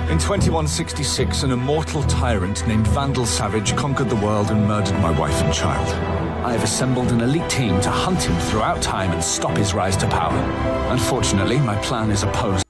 In 2166, an immortal tyrant named Vandal Savage conquered the world and murdered my wife and child. I have assembled an elite team to hunt him throughout time and stop his rise to power. Unfortunately, my plan is opposed